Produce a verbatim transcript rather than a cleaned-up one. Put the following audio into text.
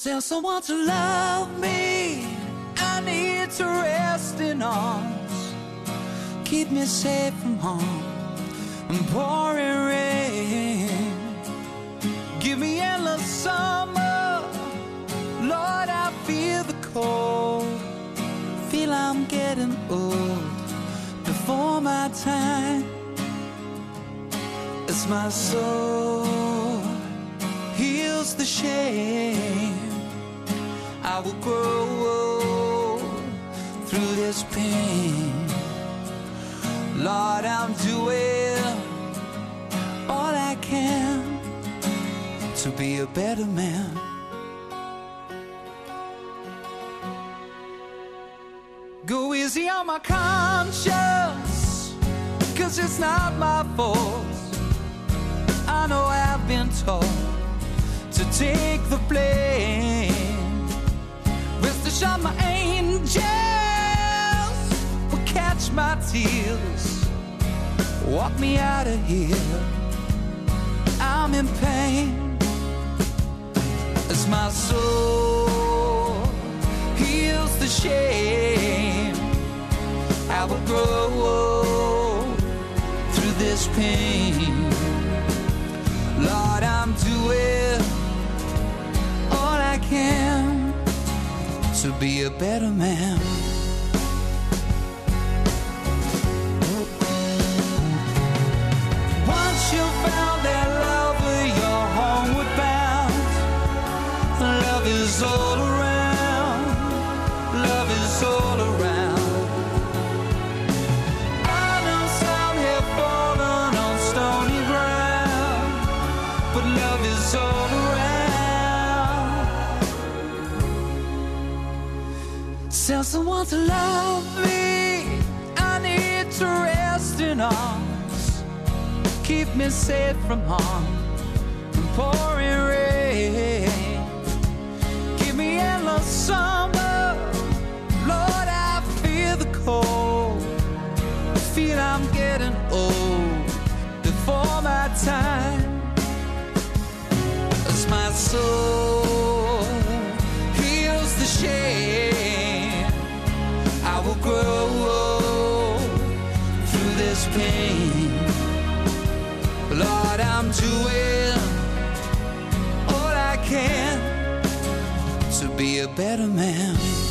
Tell someone to love me. I need to rest in arms. Keep me safe from harm and pouring rain. Give me endless summer. Lord, I feel the cold. Feel I'm getting old before my time. As my soul heals the shame, I will grow through this pain. Lord, I'm doing all I can to be a better man. Go easy on my conscience, 'cause it's not my fault. I know I've been told to take the blame. Rest assured my angels will catch my tears. Walk me out of here, I'm in pain. As my soul heals the shame, I will grow through this pain. Lord, I'm doing all I can to be a better man. Once you found that lover, you're homeward bound. Love is all around. Love is all around. I know some have fallen on stony ground, but love is all around. Tell someone to love me. I need to rest in arms. Keep me safe from harm and pouring rain. Give me endless summer. Lord, I feel the cold. I feel I'm getting old before my time. As my soul heals the shame, I will grow through this pain. Lord, I'm doing all I can to be a better man.